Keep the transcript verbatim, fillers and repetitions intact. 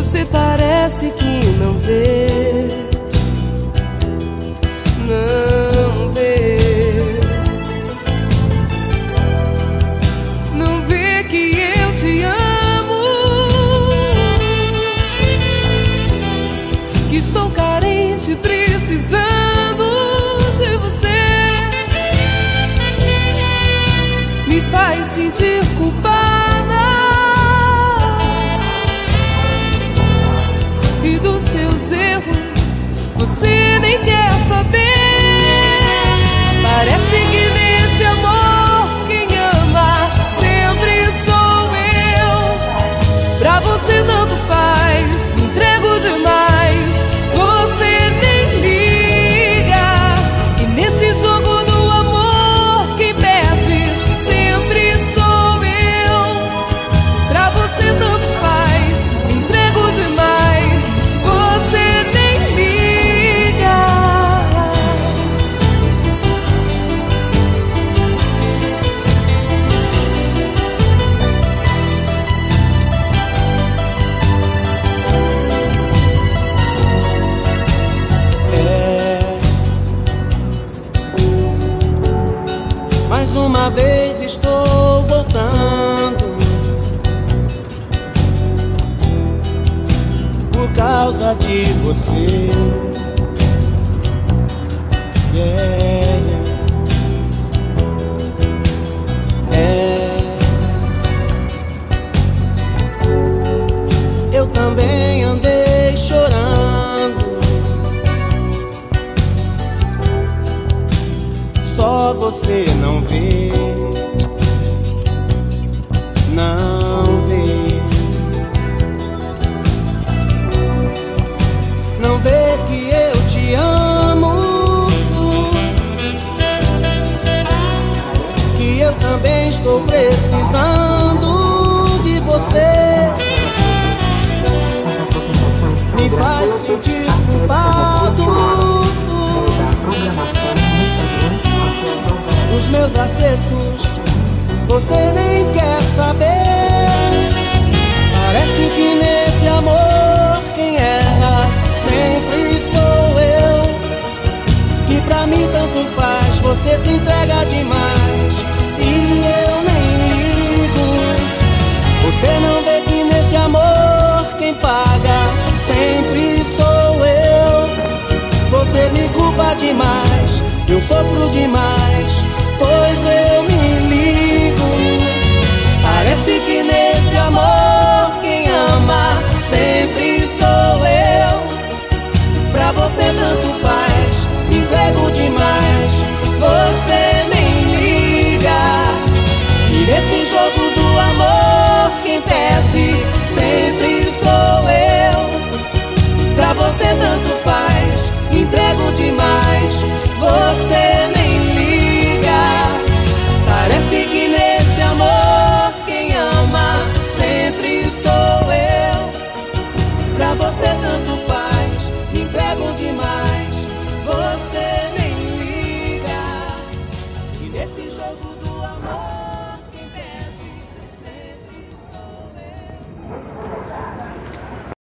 Você parece que não vê, não vê, não vê que eu te amo, que estou carente, precisando de você. Me faz sentir culpada e dos seus erros você nem quer saber. Parece que nesse amor quem ama sempre sou eu. Pra você tanto faz, me entrego demais, você nem liga. E nesse jogo do amor quem perde sempre sou eu. Pra você tanto faz, me entrego demais, você nem liga. É, mais uma vez estou voltando por causa de você. Yeah, yeah. É, eu também andei chorando, só você não vê, não vê. Não vê que eu te amo, que eu também estou precisando de você. Me faz sentir culpado dos meus acertos, você nem quer saber. Parece que nesse amor quem erra sempre sou eu. Que pra mim tanto faz, você se entrega demais e eu nem ligo. Você não vê que nesse amor quem paga sempre sou eu. Você me culpa demais, eu sofro demais, pois eu me ligo. Parece que nesse amor quem ama sempre sou eu. Pra você tanto faz, me entrego demais, você nem liga. E nesse jogo do amor quem perde sempre sou eu. Pra você tanto faz, me entrego demais, você nem liga. Parece que nesse amor quem ama sempre sou eu. Pra você tanto faz, me entrego demais, você nem liga. E nesse jogo do amor